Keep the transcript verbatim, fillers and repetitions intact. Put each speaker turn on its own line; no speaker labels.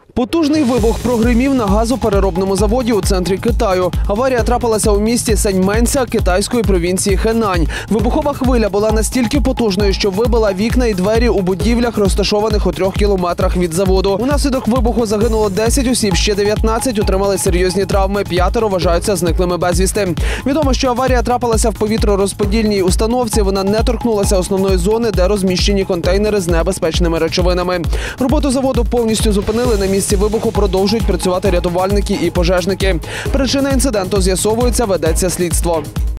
Потужний вибух прогримів на газопереробному заводі у центрі Китаю. Аварія трапилася у місті Сяньменця китайської провінції Хенань. Вибухова хвиля була настільки потужною, що вибила вікна і двері у будівлях, розташованих у трьох кілометрах від заводу. Унаслідок вибуху загинуло десять осіб, ще дев'ятнадцять отримали серйозні травми, п'ятеро вважаються зниклими безвісти. Відомо, що аварія трапилася в повітророзподільній установці. Вона не торкнулася основної зони, де розміщені контейнери з небезпечними речовинами. Роботу заводу повністю зупинили. На місці вибуху продовжують працювати рятувальники і пожежники. Причина інциденту з'ясовується, ведеться слідство.